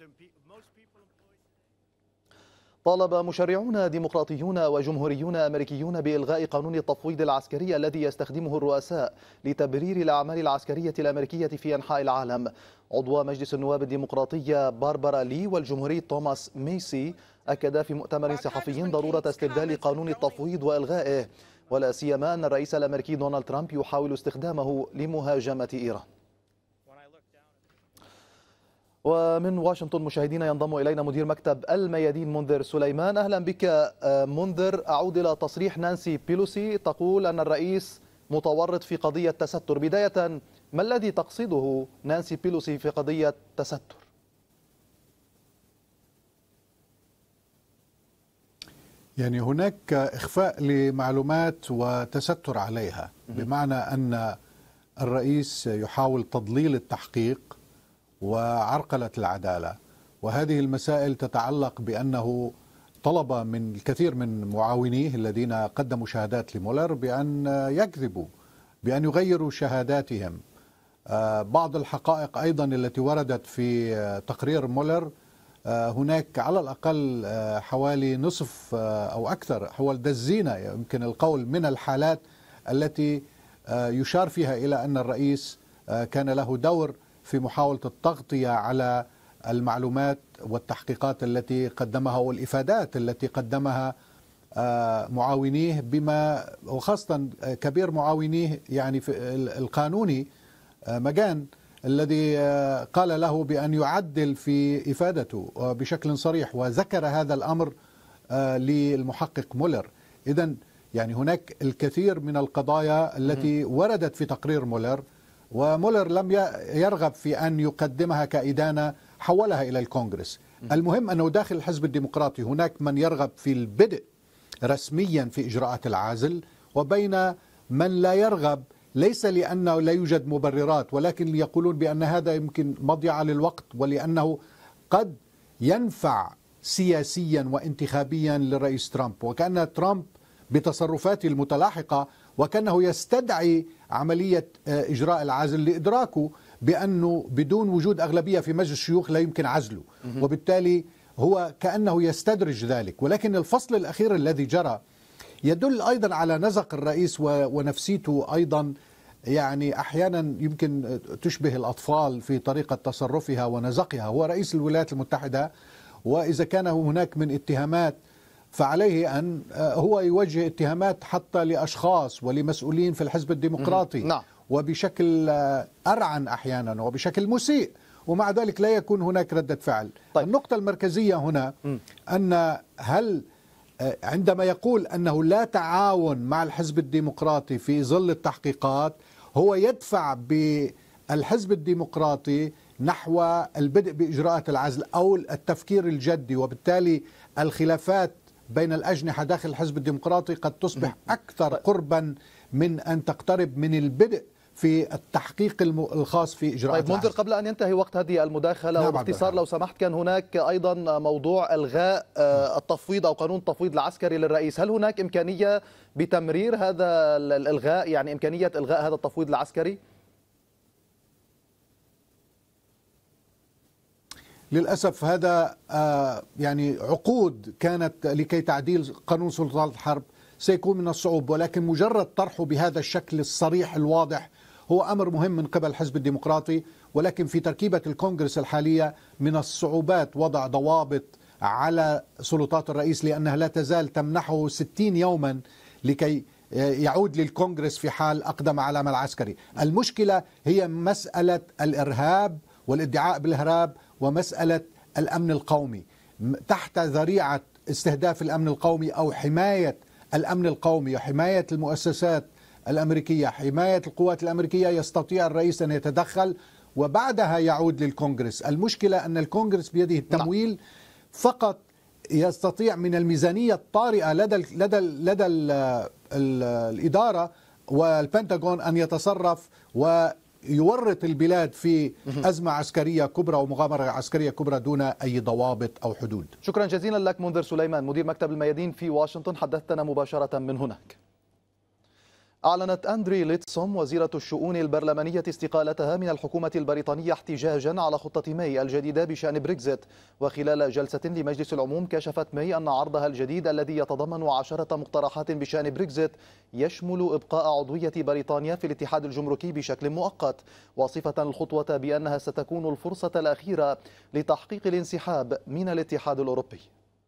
طالب مشرعون ديمقراطيون وجمهوريون أمريكيون بإلغاء قانون التفويض العسكري الذي يستخدمه الرؤساء لتبرير الأعمال العسكرية الأمريكية في أنحاء العالم. عضو مجلس النواب الديمقراطية باربرا لي والجمهوري توماس ميسي أكد في مؤتمر صحفي ضرورة استبدال قانون التفويض وإلغائه، ولا سيما أن الرئيس الأمريكي دونالد ترامب يحاول استخدامه لمهاجمة إيران. ومن واشنطن مشاهدينا ينضم إلينا مدير مكتب الميادين منذر سليمان. أهلا بك منذر. أعود إلى تصريح نانسي بيلوسي تقول أن الرئيس متورط في قضية تستر. بداية ما الذي تقصده نانسي بيلوسي في قضية تستر؟ يعني هناك إخفاء لمعلومات وتستر عليها، بمعنى أن الرئيس يحاول تضليل التحقيق وعرقلة العدالة، وهذه المسائل تتعلق بأنه طلب من الكثير من معاونيه الذين قدموا شهادات لمولر بأن يكذبوا، بأن يغيروا شهاداتهم. بعض الحقائق أيضا التي وردت في تقرير مولر، هناك على الأقل حوالي نصف أو أكثر، حوالي دزينة يمكن القول من الحالات التي يشار فيها إلى أن الرئيس كان له دور في محاولة التغطية على المعلومات والتحقيقات التي قدمها والإفادات التي قدمها معاونيه، بما وخاصة كبير معاونيه يعني في القانوني مجان الذي قال له بأن يعدل في إفادته بشكل صريح، وذكر هذا الأمر للمحقق مولر. إذن يعني هناك الكثير من القضايا التي وردت في تقرير مولر، ومولر لم يرغب في أن يقدمها كإدانة، حولها إلى الكونغرس. المهم أنه داخل الحزب الديمقراطي هناك من يرغب في البدء رسميا في إجراءات العزل، وبين من لا يرغب، ليس لأنه لا يوجد مبررات، ولكن يقولون بأن هذا يمكن مضيعة للوقت، ولأنه قد ينفع سياسيا وانتخابيا للرئيس ترامب، وكأن ترامب بتصرفاته المتلاحقة وكأنه يستدعي عملية إجراء العزل لإدراكه بأنه بدون وجود أغلبية في مجلس الشيوخ لا يمكن عزله، وبالتالي هو كأنه يستدرج ذلك. ولكن الفصل الأخير الذي جرى يدل أيضا على نزق الرئيس ونفسيته أيضا، يعني أحيانا يمكن تشبه الأطفال في طريقة تصرفها ونزقها. هو رئيس الولايات المتحدة، وإذا كان هناك من اتهامات فعليه أن هو يوجه اتهامات حتى لأشخاص ولمسؤولين في الحزب الديمقراطي، نعم. وبشكل أرعن أحيانا وبشكل مسيء، ومع ذلك لا يكون هناك ردة فعل. طيب. النقطة المركزية هنا أن هل عندما يقول أنه لا تعاون مع الحزب الديمقراطي في ظل التحقيقات، هو يدفع بالحزب الديمقراطي نحو البدء بإجراءات العزل أو التفكير الجدي، وبالتالي الخلافات بين الأجنحة داخل الحزب الديمقراطي قد تصبح أكثر قربا من أن تقترب من البدء في التحقيق الخاص في إجراءات طيب منذر، قبل أن ينتهي وقت هذه المداخلة وباختصار لو سمحت، كان هناك أيضا موضوع إلغاء التفويض أو قانون التفويض العسكري للرئيس. هل هناك إمكانية بتمرير هذا الإلغاء، يعني إمكانية إلغاء هذا التفويض العسكري؟ للأسف هذا يعني عقود كانت لكي تعديل قانون سلطات الحرب سيكون من الصعوب، ولكن مجرد طرحه بهذا الشكل الصريح الواضح هو أمر مهم من قبل الحزب الديمقراطي. ولكن في تركيبة الكونغرس الحالية من الصعوبات وضع ضوابط على سلطات الرئيس، لأنها لا تزال تمنحه 60 يوما لكي يعود للكونغرس في حال أقدم على عمل عسكري. المشكلة هي مسألة الإرهاب والادعاء بالإرهاب ومسألة الأمن القومي تحت ذريعة استهداف الأمن القومي أو حماية الأمن القومي وحماية المؤسسات الأمريكية، حماية القوات الأمريكية. يستطيع الرئيس أن يتدخل وبعدها يعود للكونغرس. المشكلة أن الكونغرس بيده التمويل فقط، يستطيع من الميزانية الطارئة لدى الإدارة والبنتاغون أن يتصرف ويورط البلاد في أزمة عسكرية كبرى ومغامرة عسكرية كبرى دون أي ضوابط أو حدود. شكرا جزيلا لك منذر سليمان، مدير مكتب الميادين في واشنطن، حدثتنا مباشرة من هناك. أعلنت أندري ليتسوم وزيرة الشؤون البرلمانية استقالتها من الحكومة البريطانية احتجاجا على خطة ماي الجديدة بشأن بريكزيت. وخلال جلسة لمجلس العموم كشفت ماي أن عرضها الجديد الذي يتضمن 10 مقترحات بشأن بريكزيت يشمل إبقاء عضوية بريطانيا في الاتحاد الجمركي بشكل مؤقت، واصفة الخطوة بأنها ستكون الفرصة الأخيرة لتحقيق الانسحاب من الاتحاد الأوروبي.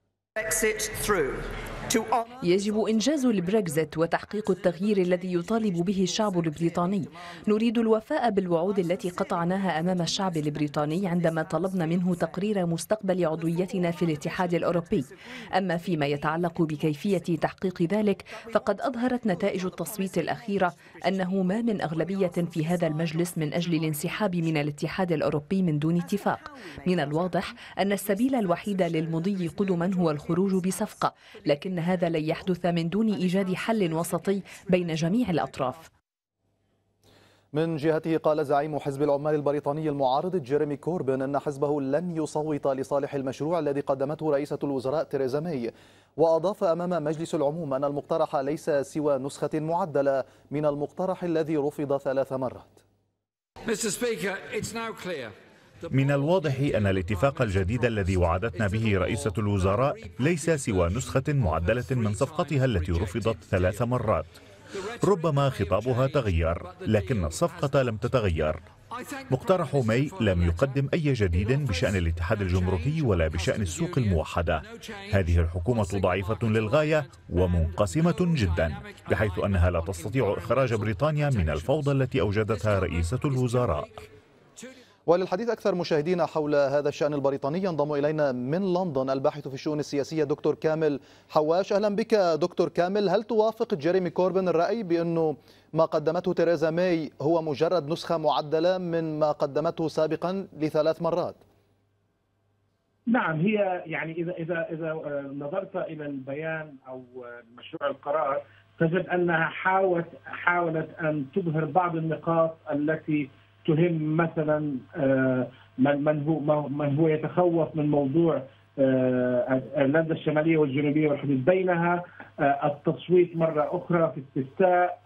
يجب إنجاز البريكزيت وتحقيق التغيير الذي يطالب به الشعب البريطاني. نريد الوفاء بالوعود التي قطعناها أمام الشعب البريطاني عندما طلبنا منه تقرير مستقبل عضويتنا في الاتحاد الأوروبي. أما فيما يتعلق بكيفية تحقيق ذلك فقد أظهرت نتائج التصويت الأخيرة أنه ما من أغلبية في هذا المجلس من أجل الانسحاب من الاتحاد الأوروبي من دون اتفاق. من الواضح أن السبيل الوحيد للمضي قدما هو الخروج بصفقة، لكن هذا لن يحدث من دون إيجاد حل وسطي بين جميع الأطراف. من جهته قال زعيم حزب العمال البريطاني المعارض جيريمي كوربين أن حزبه لن يصوت لصالح المشروع الذي قدمته رئيسة الوزراء تيريزا ماي، وأضاف أمام مجلس العموم أن المقترح ليس سوى نسخة معدلة من المقترح الذي رفض 3 مرات. من الواضح أن الاتفاق الجديد الذي وعدتنا به رئيسة الوزراء ليس سوى نسخة معدلة من صفقتها التي رفضت 3 مرات. ربما خطابها تغير، لكن الصفقة لم تتغير. مقترح ماي لم يقدم أي جديد بشأن الاتحاد الجمركي ولا بشأن السوق الموحدة. هذه الحكومة ضعيفة للغاية ومنقسمة جدا، بحيث أنها لا تستطيع إخراج بريطانيا من الفوضى التي أوجدتها رئيسة الوزراء. وللحديث أكثر مشاهدينا حول هذا الشأن البريطاني ينضم إلينا من لندن الباحث في الشؤون السياسية دكتور كامل حواش. أهلا بك دكتور كامل. هل توافق جيريمي كوربين الرأي بأنه ما قدمته تيريزا ماي هو مجرد نسخة معدلة من ما قدمته سابقا ل3 مرات؟ نعم، هي يعني إذا نظرت إلى البيان أو مشروع القرار تجد أنها حاولت أن تظهر بعض النقاط التي تهم مثلا من هو يتخوف من موضوع ايرلندا الشماليه والجنوبيه والحدود بينها، التصويت مره اخرى في استفتاء،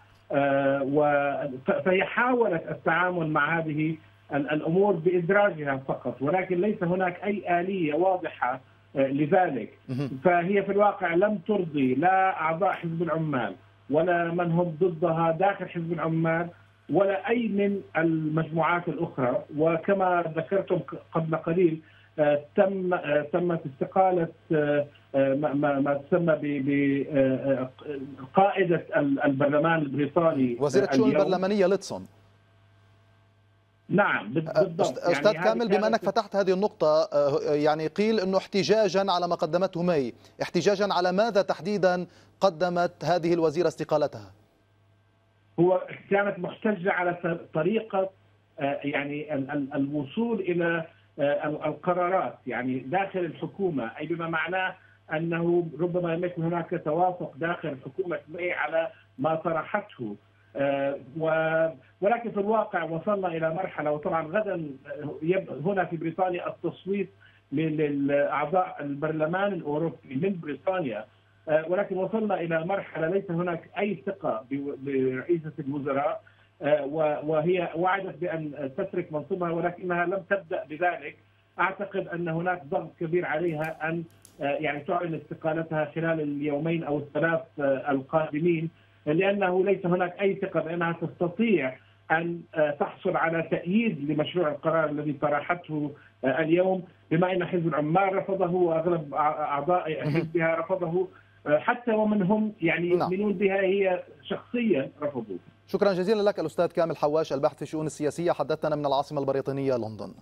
فهي حاولت التعامل مع هذه الامور بادراجها فقط، ولكن ليس هناك اي اليه واضحه لذلك. فهي في الواقع لم ترضي لا اعضاء حزب العمال ولا من هم ضدها داخل حزب العمال ولا أي من المجموعات الأخرى. وكما ذكرتم قبل قليل تمت استقالة ما تسمى بقائدة البرلمان البريطاني وزيرة الشؤون البرلمانية ليتسون. نعم بالضبط. أستاذ يعني كامل، بما أنك فتحت هذه النقطة، يعني قيل أنه احتجاجا على ما قدمته ماي، احتجاجا على ماذا تحديدا قدمت هذه الوزيرة استقالتها؟ هو كانت محتجة على طريقة يعني الوصول إلى القرارات يعني داخل الحكومة، أي بما معناه أنه ربما لم يكن هناك توافق داخل حكومة ماي على ما طرحته، ولكن في الواقع وصلنا إلى مرحلة، وطبعا غدا هنا في بريطانيا التصويت لأعضاء البرلمان الأوروبي من بريطانيا، ولكن وصلنا إلى مرحلة ليس هناك أي ثقة برئيسة الوزراء، وهي وعدت بأن تترك منصبها ولكنها لم تبدأ بذلك. أعتقد أن هناك ضغط كبير عليها أن يعني تعلن استقالتها خلال اليومين أو الثلاث القادمين، لأنه ليس هناك أي ثقة بأنها تستطيع أن تحصل على تأييد لمشروع القرار الذي طرحته اليوم، بما أن حزب العمال رفضه وأغلب أعضاء حزبها رفضه، حتى ومن هم يعني يؤمنون بها هي شخصيا رفضوا. شكرا جزيلا لك الأستاذ كامل حواش الباحث في الشؤون السياسية، حدثنا من العاصمة البريطانية لندن.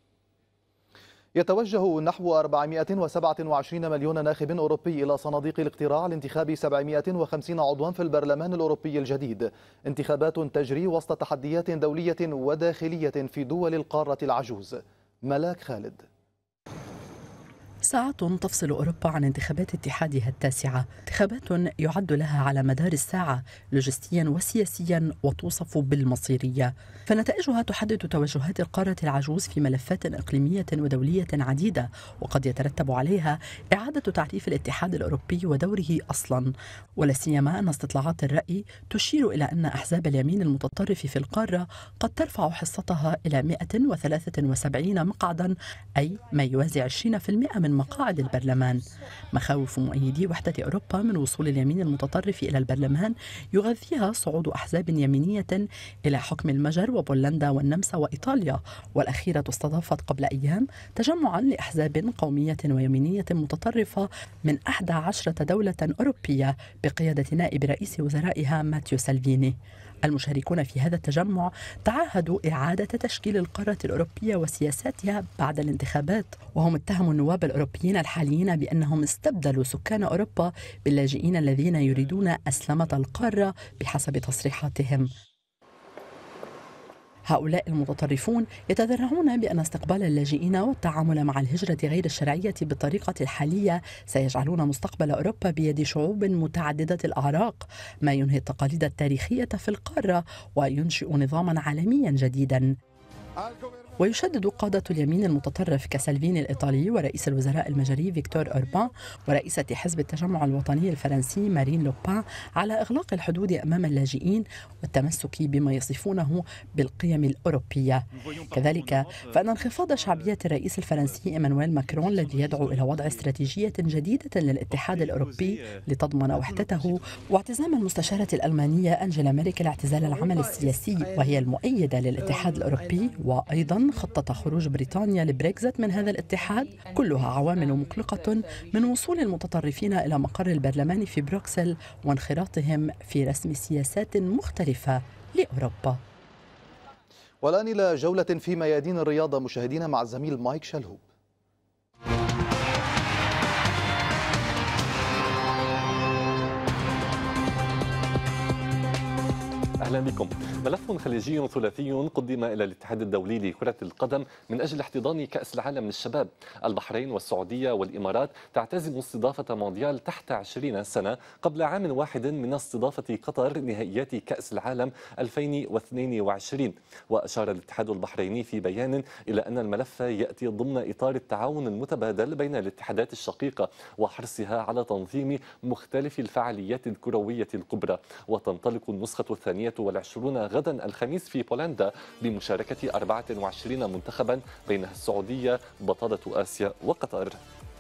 يتوجه نحو 427 مليون ناخب أوروبي إلى صناديق الاقتراع لانتخاب 750 عضوا في البرلمان الأوروبي الجديد، انتخابات تجري وسط تحديات دولية وداخلية في دول القارة العجوز. ملاك خالد. ساعات تفصل أوروبا عن انتخابات اتحادها التاسعة، انتخابات يعد لها على مدار الساعة لوجستيا وسياسيا وتوصف بالمصيرية، فنتائجها تحدد توجهات القارة العجوز في ملفات إقليمية ودولية عديدة، وقد يترتب عليها إعادة تعريف الاتحاد الأوروبي ودوره أصلا، ولا سيما أن استطلاعات الرأي تشير إلى أن أحزاب اليمين المتطرف في القارة قد ترفع حصتها إلى 173 مقعدا، أي ما يوازي 20% من مقاعد البرلمان. مخاوف مؤيدي وحدة أوروبا من وصول اليمين المتطرف إلى البرلمان يغذيها صعود أحزاب يمينية إلى حكم المجر وبولندا والنمسا وإيطاليا، والأخيرة استضافت قبل أيام تجمعا لأحزاب قومية ويمينية متطرفة من 11 دولة أوروبية بقيادة نائب رئيس وزرائها ماتيو سالفيني. المشاركون في هذا التجمع تعاهدوا إعادة تشكيل القارة الأوروبية وسياساتها بعد الانتخابات، وهم اتهموا النواب الأوروبيين الحاليين بأنهم استبدلوا سكان أوروبا باللاجئين الذين يريدون أسلمة القارة بحسب تصريحاتهم. هؤلاء المتطرفون يتذرعون بأن استقبال اللاجئين والتعامل مع الهجرة غير الشرعية بالطريقة الحالية سيجعلون مستقبل أوروبا بيد شعوب متعددة الأعراق، ما ينهي التقاليد التاريخية في القارة وينشئ نظاما عالميا جديدا. ويشدد قادة اليمين المتطرف كسالفيني الإيطالي ورئيس الوزراء المجري فيكتور أوربان ورئيسة حزب التجمع الوطني الفرنسي مارين لوبان على إغلاق الحدود أمام اللاجئين والتمسك بما يصفونه بالقيم الأوروبية. كذلك فإن انخفاض شعبية الرئيس الفرنسي إيمانويل ماكرون الذي يدعو إلى وضع استراتيجية جديدة للاتحاد الأوروبي لتضمن وحدته، واعتزام المستشارة الألمانية أنجيلا ميركل اعتزال العمل السياسي وهي المؤيدة للاتحاد الأوروبي، وأيضا خطة خروج بريطانيا لبريكزت من هذا الاتحاد، كلها عوامل مقلقة من وصول المتطرفين إلى مقر البرلمان في بروكسل وانخراطهم في رسم سياسات مختلفة لأوروبا. والآن إلى جولة في ميادين الرياضة مشاهدينا مع الزميل مايك شلهوب. أهلا بكم. ملف خليجي ثلاثي قدم إلى الاتحاد الدولي لكرة القدم من أجل احتضان كأس العالم للشباب. البحرين والسعودية والإمارات تعتزم استضافة مونديال تحت 20 سنة قبل عام واحد من استضافة قطر نهائيات كأس العالم 2022. وأشار الاتحاد البحريني في بيان إلى أن الملف يأتي ضمن إطار التعاون المتبادل بين الاتحادات الشقيقة وحرصها على تنظيم مختلف الفعاليات الكروية الكبرى. وتنطلق النسخة 22 غدا الخميس في بولندا بمشاركة 24 منتخبا بينها السعودية بطلة آسيا وقطر.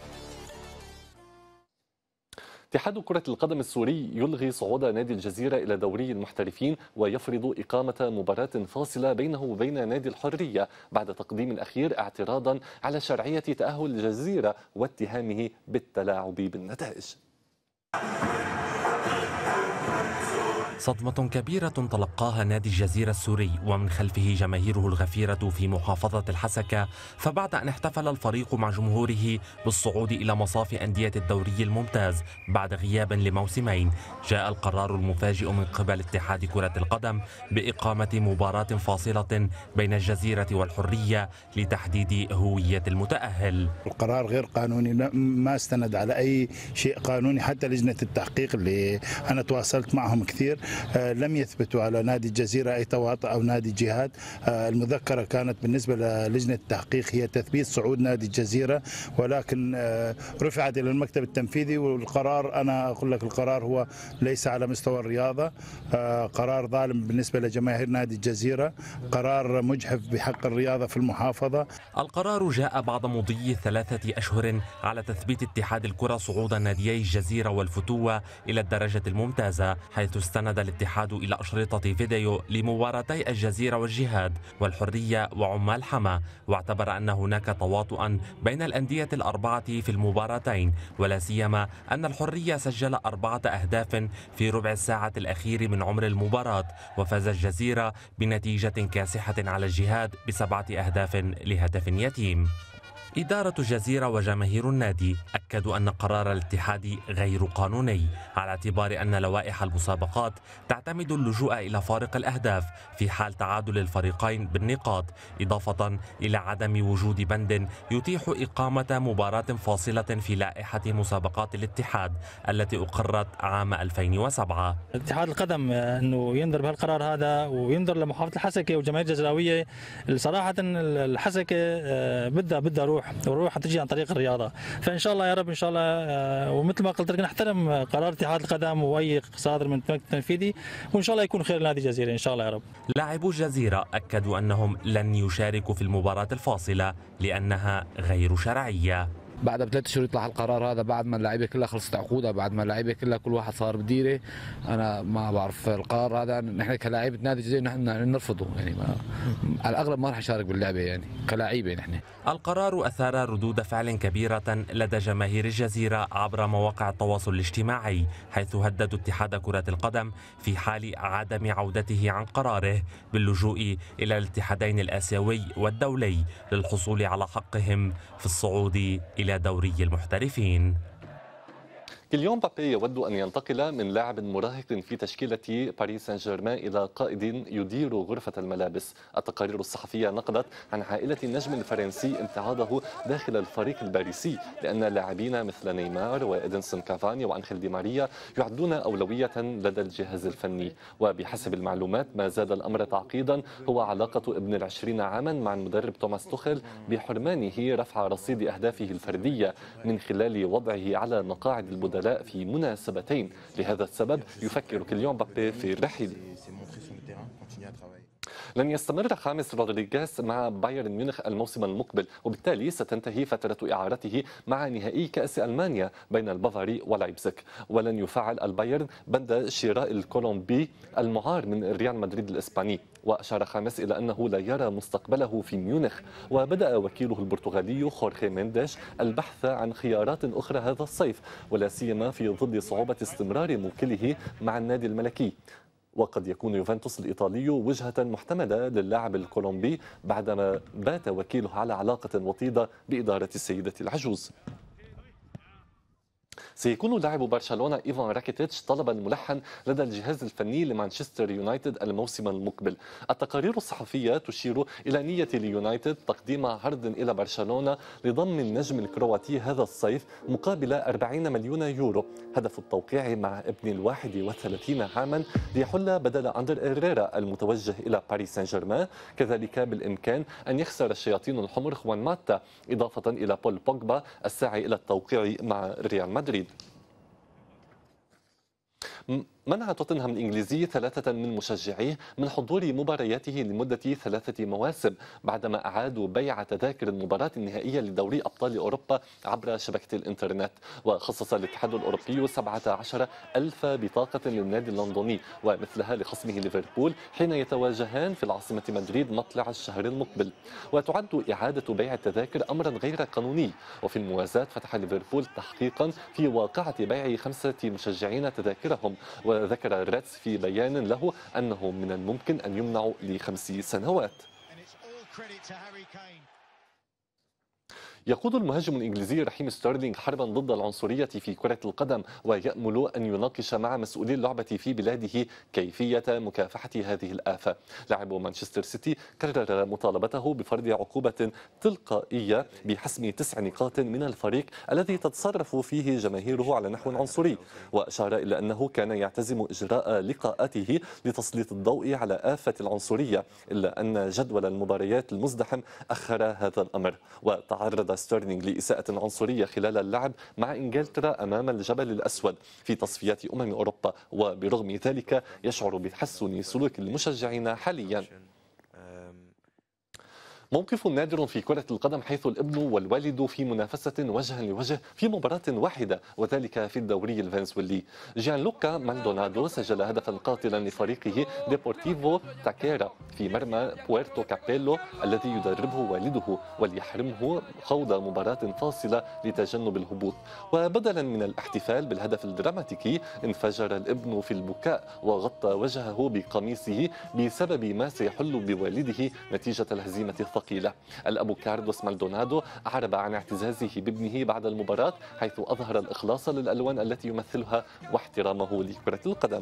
اتحاد كرة القدم السوري يلغي صعود نادي الجزيرة إلى دوري المحترفين ويفرض إقامة مباراة فاصلة بينه وبين نادي الحرية بعد تقديم الأخير اعتراضا على شرعية تأهل الجزيرة واتهامه بالتلاعب بالنتائج. صدمة كبيرة تلقاها نادي الجزيرة السوري ومن خلفه جماهيره الغفيرة في محافظة الحسكة، فبعد أن احتفل الفريق مع جمهوره بالصعود إلى مصاف أندية الدوري الممتاز بعد غياب لموسمين، جاء القرار المفاجئ من قبل اتحاد كرة القدم بإقامة مباراة فاصلة بين الجزيرة والحرية لتحديد هوية المتأهل. القرار غير قانوني، ما استند على أي شيء قانوني، حتى لجنة التحقيق اللي أنا تواصلت معهم كثير لم يثبتوا على نادي الجزيرة أي تواطؤ أو نادي جهاد. المذكرة كانت بالنسبة للجنة التحقيق هي تثبيت صعود نادي الجزيرة، ولكن رفعت إلى المكتب التنفيذي، والقرار أنا أقول لك القرار هو ليس على مستوى الرياضة، قرار ظالم بالنسبة لجماهير نادي الجزيرة، قرار مجحف بحق الرياضة في المحافظة. القرار جاء بعد مضي 3 أشهر على تثبيت اتحاد الكرة صعود ناديي الجزيرة والفتوة إلى الدرجة الممتازة، حيث استند الاتحاد إلى أشرطة فيديو لمباراتي الجزيرة والجهاد والحرية وعمال حما، واعتبر أن هناك تواطؤا بين الأندية الأربعة في المباراتين، ولا سيما أن الحرية سجل 4 أهداف في ربع الساعة الأخير من عمر المباراة، وفاز الجزيرة بنتيجة كاسحة على الجهاد ب7 أهداف لهدف يتيم. إدارة الجزيرة وجماهير النادي أكدوا أن قرار الاتحاد غير قانوني، على اعتبار أن لوائح المسابقات تعتمد اللجوء إلى فارق الأهداف في حال تعادل الفريقين بالنقاط، إضافة إلى عدم وجود بند يتيح إقامة مباراة فاصلة في لائحة مسابقات الاتحاد التي أقرت عام 2007. اتحاد القدم أنه ينظر بهالقرار هذا وينظر لمحافظة الحسكة والجماهير الجزراوية. صراحة الحسكة بدها روح تجي عن طريق الرياضة، فإن شاء الله يا رب إن شاء الله، ومثل ما قلت لك نحترم قرار اتحاد القدم وأي صادر من المكتب التنفيذي، وإن شاء الله يكون خير لنادي الجزيرة إن شاء الله يا رب. لاعبو الجزيرة أكدوا أنهم لن يشاركوا في المباراة الفاصلة لأنها غير شرعية. بعد ب3 شهور يطلع القرار هذا، بعد ما اللعيبه كلها خلصت عقودها، بعد ما اللعيبه كلها كل واحد صار بديره. انا ما بعرف القرار هذا، نحن كلاعيبه نادي الجزيره نحن نرفضه، يعني على الاغلب ما راح يشارك باللعبه يعني كلاعيبه نحن. القرار اثار ردود فعل كبيره لدى جماهير الجزيره عبر مواقع التواصل الاجتماعي، حيث هددوا اتحاد كرة القدم في حال عدم عودته عن قراره باللجوء الى الاتحادين الاسيوي والدولي للحصول على حقهم في الصعود إلى دوري المحترفين. كيليان مبابي يود أن ينتقل من لاعب مراهق في تشكيلة باريس سان جيرمان إلى قائد يدير غرفة الملابس. التقارير الصحفية نقلت عن عائلة النجم الفرنسي امتعاضه داخل الفريق الباريسي، لأن لاعبين مثل نيمار وإدنسون كافاني وأنخيل دي ماريا يعدون أولوية لدى الجهاز الفني. وبحسب المعلومات ما زاد الأمر تعقيدا هو علاقة ابن ال20 عاما مع المدرب توماس توخيل بحرمانه رفع رصيد أهدافه الفردية من خلال وضعه على مقاعد البدلاء في مناسبتين. لهذا السبب يفكر كيليان مبابي في الرحيل. لن يستمر خامس رودريغيز مع بايرن ميونخ الموسم المقبل، وبالتالي ستنتهي فترة إعارته مع نهائي كأس ألمانيا بين البافاري ولايبزيك. ولن يفعل البايرن بند شراء الكولومبي المعار من ريال مدريد الإسباني. وأشار خامس إلى أنه لا يرى مستقبله في ميونخ، وبدأ وكيله البرتغالي خورخي مينديش البحث عن خيارات أخرى هذا الصيف، ولا سيما في ظل صعوبة استمرار موكله مع النادي الملكي. وقد يكون يوفنتوس الإيطالي وجهة محتملة للاعب الكولومبي بعدما بات وكيله على علاقة وطيدة بإدارة السيدة العجوز. سيكون لاعب برشلونة إيفان راكيتيتش طلبا ملحا لدى الجهاز الفني لمانشستر يونايتد الموسم المقبل. التقارير الصحفية تشير إلى نية اليونايتد تقديم عرض إلى برشلونة لضم النجم الكرواتي هذا الصيف مقابل 40 مليون يورو، هدف التوقيع مع ابن 31 عاما ليحل بدل أندر إيريرا المتوجه إلى باريس سان جيرمان. كذلك بالإمكان أن يخسر الشياطين الحمر خوان ماتا، إضافة إلى بول بوجبا الساعي إلى التوقيع مع ريال مدريد. منع توتنهام الإنجليزي 3 من مشجعيه من حضور مبارياته لمدة 3 مواسم بعدما أعادوا بيع تذاكر المباراة النهائية لدوري أبطال أوروبا عبر شبكة الإنترنت. وخصص الاتحاد الأوروبي 17,000 بطاقة للنادي اللندني ومثلها لخصمه ليفربول حين يتواجهان في العاصمة مدريد مطلع الشهر المقبل. وتعد إعادة بيع التذاكر أمرا غير قانوني. وفي الموازاة فتح ليفربول تحقيقا في واقعة بيع 5 مشجعين تذاكرهم، وذكر الريدز في بيان له أنه من الممكن أن يمنعوا ل5 سنوات. يقود المهاجم الإنجليزي رحيم ستيرلينغ حربا ضد العنصرية في كرة القدم، ويأمل أن يناقش مع مسؤولي اللعبة في بلاده كيفية مكافحة هذه الآفة. لاعب مانشستر سيتي كرر مطالبته بفرض عقوبة تلقائية بحسم 9 نقاط من الفريق الذي تتصرف فيه جماهيره على نحو عنصري، وأشار إلى أنه كان يعتزم إجراء لقاءاته لتسليط الضوء على آفة العنصرية، إلا أن جدول المباريات المزدحم أخر هذا الأمر. وتعرض ستيرلينغ لإساءة عنصرية خلال اللعب مع إنجلترا أمام الجبل الأسود في تصفيات أوروبا، وبرغم ذلك يشعر بتحسن سلوك المشجعين حاليا. موقف نادر في كرة القدم حيث الابن والوالد في منافسة وجها لوجه في مباراة واحدة، وذلك في الدوري الفنزويلي. جيانلوكا مالدونادو سجل هدفا قاتلا لفريقه ديبورتيفو تاكيرا في مرمى بويرتو كابيلو الذي يدربه والده، وليحرمه خوض مباراة فاصلة لتجنب الهبوط. وبدلا من الاحتفال بالهدف الدراماتيكي انفجر الابن في البكاء وغطى وجهه بقميصه بسبب ما سيحل بوالده نتيجة الهزيمة مستقيلة. الأب كاردوس مالدونادو أعرب عن اعتزازه بابنه بعد المباراة، حيث أظهر الإخلاص للألوان التي يمثلها واحترامه لكرة القدم.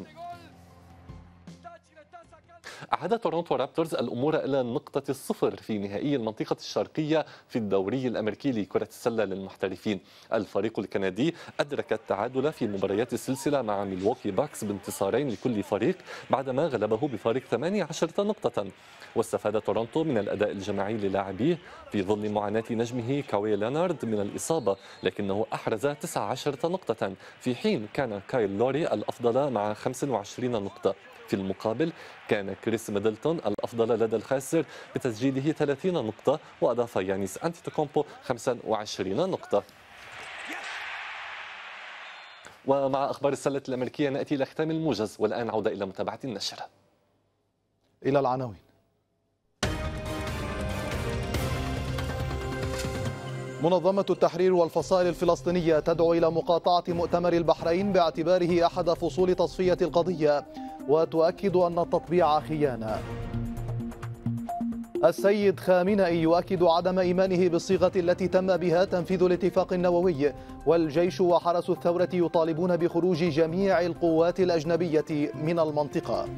أعاد تورونتو رابترز الأمور إلى نقطة الصفر في نهائي المنطقة الشرقية في الدوري الأمريكي لكرة السلة للمحترفين. الفريق الكندي أدرك التعادل في مباريات السلسلة مع ميلواكي باكس بانتصارين لكل فريق بعدما غلبه بفارق 18 نقطة. واستفاد تورونتو من الأداء الجماعي للاعبيه في ظل معاناة نجمه كاوي لينارد من الإصابة، لكنه أحرز 19 نقطة في حين كان كايل لوري الأفضل مع 25 نقطة. في المقابل كان كريس ميدلتون الأفضل لدى الخاسر بتسجيله 30 نقطة، وأضاف يانيس أنتيتوكومبو 25 نقطة. ومع أخبار السلة الأمريكية نأتي إلى ختام الموجز، والآن عودة إلى متابعة النشرة. إلى العناوين. منظمة التحرير والفصائل الفلسطينية تدعو إلى مقاطعة مؤتمر البحرين باعتباره أحد فصول تصفية القضية، وتؤكد أن التطبيع خيانة. السيد خامنئي يؤكد عدم إيمانه بالصيغة التي تم بها تنفيذ الاتفاق النووي، والجيش وحرس الثورة يطالبون بخروج جميع القوات الأجنبية من المنطقة.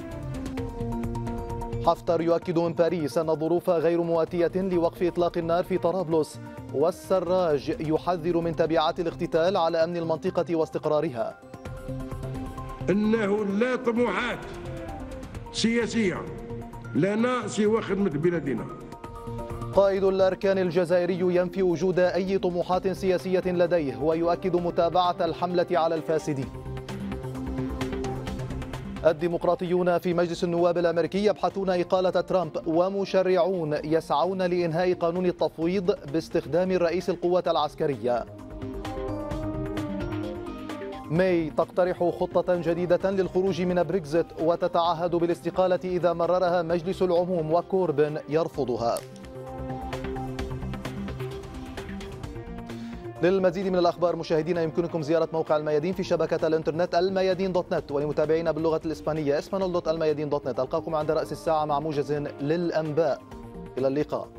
حفتر يؤكد من باريس أن الظروف غير مواتية لوقف إطلاق النار في طرابلس، والسراج يحذر من تبعات الاغتتال على أمن المنطقة واستقرارها. إنه لا طموحات سياسية لنا سوى خدمة بلادنا. قائد الأركان الجزائري ينفي وجود أي طموحات سياسية لديه، ويؤكد متابعة الحملة على الفاسدين. الديمقراطيون في مجلس النواب الأمريكي يبحثون إقالة ترامب، ومشرعون يسعون لإنهاء قانون التفويض باستخدام رئيس القوة العسكرية. ماي تقترح خطة جديدة للخروج من بريكزيت، وتتعهد بالاستقالة إذا مررها مجلس العموم، وكوربن يرفضها. للمزيد من الأخبار مشاهدينا يمكنكم زيارة موقع الميادين في شبكة الإنترنت الميادين.net، ولمتابعينا باللغة الإسبانية اسبانول.الميادين.net. ألقاكم عند رأس الساعة مع موجز للأنباء. إلى اللقاء.